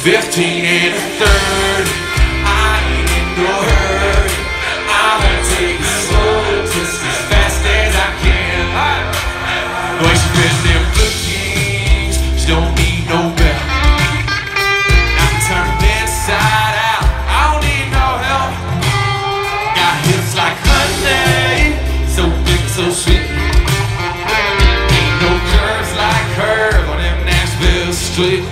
15 and a third, I ain't in no hurry. I wanna take it slow, just as fast as I can. When she wears them blue jeans, she don't need no belt. I can turn them inside out, I don't need no help. Got hips like honey, so big, so sweet. Ain't no curves like hers on them Nashville streets.